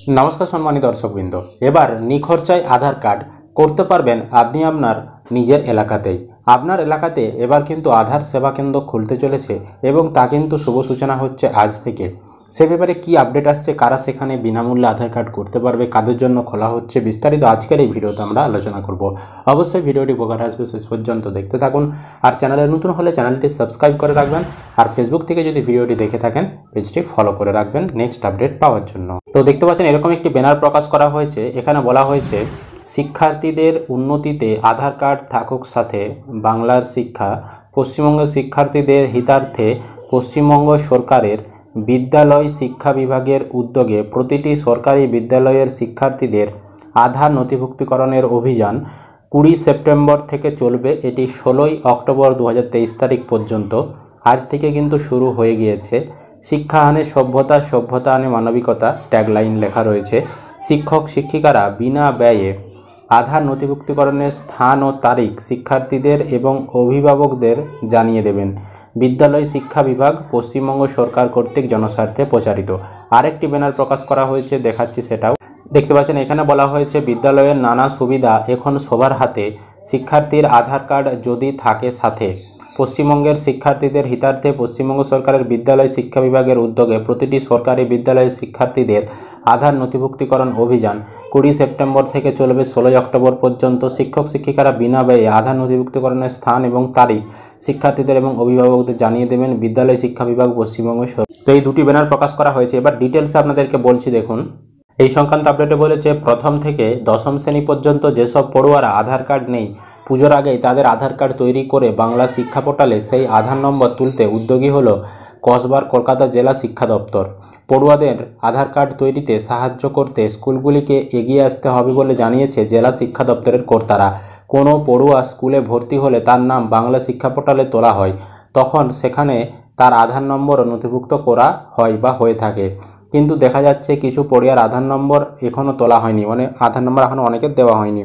নমস্কার সম্মানিত দর্শকবৃন্দ, এবার নিখরচায় আধার কার্ড করতে পারবেন আপনি আপনার নিজের এলাকাতেই। আপনার এলাকাতে এবার কিন্তু আধার সেবা কেন্দ্র খুলতে চলেছে এবং তা কিন্তু শুভ সূচনা হচ্ছে আজ থেকে। সে ব্যাপারে কী আপডেট আসছে, কারা সেখানে বিনামূল্যে আধার কার্ড করতে পারবে, কাদের জন্য খোলা হচ্ছে, বিস্তারিত আজকের এই ভিডিওতে আমরা আলোচনা করব। অবশ্যই ভিডিওটি উপকার আসবে, শেষ পর্যন্ত দেখতে থাকুন। আর চ্যানেলে নতুন হলে চ্যানেলটি সাবস্ক্রাইব করে রাখবেন, আর ফেসবুক থেকে যদি ভিডিওটি দেখে থাকেন পেজটি ফলো করে রাখবেন নেক্সট আপডেট পাওয়ার জন্য। তো দেখতে পাচ্ছেন এরকম একটি ব্যানার প্রকাশ করা হয়েছে। এখানে বলা হয়েছে শিক্ষার্থীদের উন্নতিতে আধার কার্ড থাকুক সাথে, বাংলার শিক্ষা। পশ্চিমবঙ্গের শিক্ষার্থীদের হিতার্থে পশ্চিমবঙ্গ সরকারের বিদ্যালয় শিক্ষা বিভাগের উদ্যোগে প্রতিটি সরকারি বিদ্যালয়ের শিক্ষার্থীদের আধার নথিভুক্তিকরণের অভিযান 20 সেপ্টেম্বর থেকে চলবে। এটি 16 অক্টোবর 2023 তারিখ পর্যন্ত। আজ থেকে কিন্তু শুরু হয়ে গিয়েছে। শিক্ষা আনে সভ্যতা, সভ্যতা আনে মানবিকতা ট্যাগলাইন লেখা রয়েছে। শিক্ষক শিক্ষিকারা বিনা ব্যয়ে আধার নথিভুক্তিকরণের স্থান ও তারিখ শিক্ষার্থীদের এবং অভিভাবকদের জানিয়ে দেবেন। বিদ্যালয় শিক্ষা বিভাগ, পশ্চিমবঙ্গ সরকার কর্তৃক জনস্বার্থে প্রচারিত। আরেকটি ব্যানার প্রকাশ করা হয়েছে, দেখাচ্ছি সেটাও। দেখতে পাচ্ছেন এখানে বলা হয়েছে বিদ্যালয়ের নানা সুবিধা এখন সবার হাতে, শিক্ষার্থীর আধার কার্ড যদি থাকে সাথে। পশ্চিমবঙ্গের শিক্ষার্থীদের হিতার্থে পশ্চিমবঙ্গ সরকারের বিদ্যালয় শিক্ষা বিভাগের উদ্যোগে প্রতিটি সরকারি বিদ্যালয়ের শিক্ষার্থীদের আধার নথিভুক্তিকরণ অভিযান 20 সেপ্টেম্বর থেকে চলবে 16 অক্টোবর পর্যন্ত। শিক্ষক শিক্ষিকারা বিনা ব্যয়ে আধার নথিভুক্তিকরণের স্থান এবং তারিখ শিক্ষার্থীদের এবং অভিভাবকদের জানিয়ে দেবেন। বিদ্যালয় শিক্ষা বিভাগ, পশ্চিমবঙ্গ সরকার। তো এই দুটি ব্যানার প্রকাশ করা হয়েছে। এবার ডিটেলসে আপনাদেরকে বলছি, দেখুন। এই সংক্রান্ত আপডেটে বলেছে প্রথম থেকে দশম শ্রেণী পর্যন্ত যেসব পড়ুয়ারা আধার কার্ড নেই, পুজোর আগেই তাদের আধার কার্ড তৈরি করে বাংলা শিক্ষা পোর্টালে সেই আধার নম্বর তুলতে উদ্যোগী হলো কসবার কলকাতা জেলা শিক্ষা দপ্তর। পড়ুয়াদের আধার কার্ড তৈরিতে সাহায্য করতে স্কুলগুলিকে এগিয়ে আসতে হবে বলে জানিয়েছে জেলা শিক্ষা দপ্তরের কর্তারা। কোনো পড়ুয়া স্কুলে ভর্তি হলে তার নাম বাংলা শিক্ষা পোর্টালে তোলা হয়, তখন সেখানে তার আধার নম্বরও নথিভুক্ত করা হয় বা হয়ে থাকে। কিন্তু দেখা যাচ্ছে কিছু পড়ুয়ার আধার নম্বর এখনও তোলা হয়নি, মানে আধার নম্বর এখনও অনেকের দেওয়া হয়নি,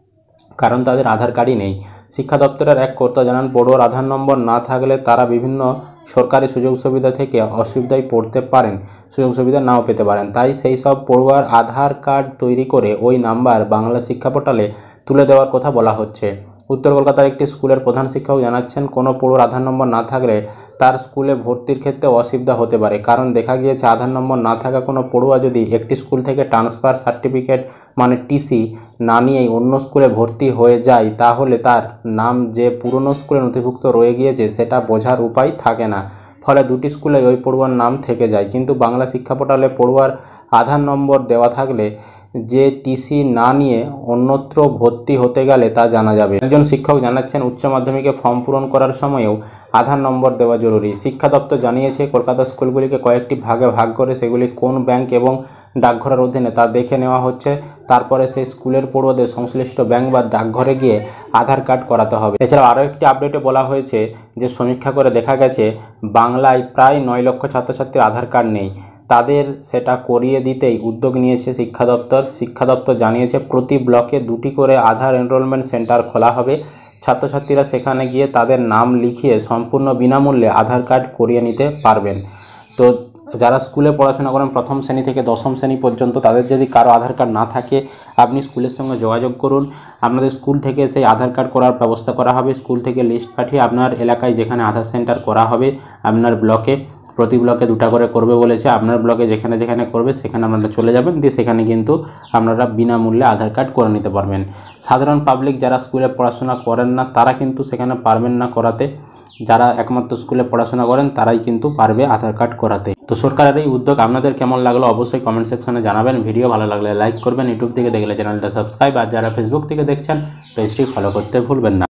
কারণ তাদের আধার কার্ডই নেই। শিক্ষা দপ্তরের এক কর্তা জানান, পড়ুয়ার আধার নম্বর না থাকলে তারা বিভিন্ন সরকারি সুযোগ সুবিধা থেকে অসুবিধায় পড়তে পারেন, সুযোগ সুবিধা নাও পেতে পারেন। তাই সেই সব পড়ুয়ার আধার কার্ড তৈরি করে ওই নাম্বার বাংলা শিক্ষা পোর্টালে তুলে দেওয়ার কথা বলা হচ্ছে। উত্তর কলকাতার একটি স্কুলের প্রধান শিক্ষক জানাচ্ছেন, কোনো পড়ুয়ার আধার নম্বর না থাকলে তার স্কুলে ভর্তির ক্ষেত্রে অসুবিধা হতে পারে। কারণ দেখা গিয়েছে আধার নম্বর না থাকা কোনো পড়ুয়া যদি একটি স্কুল থেকে ট্রান্সফার সার্টিফিকেট মানে টিসি না নিয়েই অন্য স্কুলে ভর্তি হয়ে যায়, তাহলে তার নাম যে পুরনো স্কুলে নথিভুক্ত রয়ে গিয়েছে সেটা বোঝার উপায় থাকে না। ফলে দুটি স্কুলে ওই পড়ুয়ার নাম থেকে যায়। কিন্তু বাংলা শিক্ষা পোর্টালে পড়ুয়ার আধার নম্বর দেওয়া থাকলে যে টিসি না নিয়ে অন্যত্র ভর্তি হতে গেলে তা জানা যাবে। একজন শিক্ষক জানাচ্ছেন, উচ্চ মাধ্যমিকে ফর্ম পূরণ করার সময়েও আধার নম্বর দেওয়া জরুরি। শিক্ষা দপ্তর জানিয়েছে কলকাতা স্কুলগুলিকে কয়েকটি ভাগে ভাগ করে সেগুলি কোন ব্যাংক এবং ডাকঘরের অধীনে তা দেখে নেওয়া হচ্ছে। তারপরে সেই স্কুলের পড়ুয়াদের সংশ্লিষ্ট ব্যাংক বা ডাকঘরে গিয়ে আধার কার্ড করাতে হবে। এছাড়াও আরও একটি আপডেটে বলা হয়েছে যে সমীক্ষা করে দেখা গেছে বাংলায় প্রায় 9 লক্ষ ছাত্রছাত্রীর আধার কার্ড নেই। তাদের সেটা করিয়ে দিতেই উদ্যোগ নিয়েছে শিক্ষা দপ্তর। শিক্ষা দপ্তর জানিয়েছে প্রতি ব্লকে 2টি করে আধার এনরোলমেন্ট সেন্টার খোলা হবে। ছাত্রছাত্রীরা সেখানে গিয়ে তাদের নাম লিখিয়ে সম্পূর্ণ বিনামূল্যে আধার কার্ড করিয়ে নিতে পারবেন। তো যারা স্কুলে পড়াশোনা করেন প্রথম শ্রেণী থেকে দশম শ্রেণী পর্যন্ত, তাদের যদি কারো আধার কার্ড না থাকে আপনি স্কুলের সঙ্গে যোগাযোগ করুন। আপনাদের স্কুল থেকে সেই আধার কার্ড করার ব্যবস্থা করা হবে। স্কুল থেকে লিস্ট পাঠিয়ে আপনার এলাকায় যেখানে আধার সেন্টার করা হবে, আপনার ব্লকে প্রতি ব্লকে 2টা করে করবে বলেছে। আপনার ব্লকে যেখানে যেখানে করবে সেখানে আপনারা চলে যাবেন, দিয়ে সেখানে কিন্তু আপনারা বিনামূল্যে আধার কার্ড করে নিতে পারবেন। সাধারণ পাবলিক যারা স্কুলে পড়াশোনা করেন না তারা কিন্তু সেখানে পারবেন না করাতে। যারা একমাত্র স্কুলে পড়াশোনা করেন তারাই কিন্তু পারবে আধার কার্ড করাতে। তো সরকারের এই উদ্যোগ আপনাদের কেমন লাগলো অবশ্যই কমেন্ট সেকশনে জানাবেন। ভিডিও ভালো লাগলে লাইক করবেন, ইউটিউব থেকে দেখলে চ্যানেলটা সাবস্ক্রাইব, আর যারা ফেসবুক থেকে দেখছেন পেজটি ফলো করতে ভুলবেন না।